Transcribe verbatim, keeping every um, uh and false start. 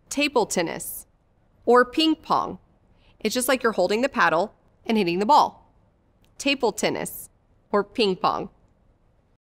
table tennis, or ping pong. It's just like you're holding the paddle and hitting the ball. Table tennis or ping pong.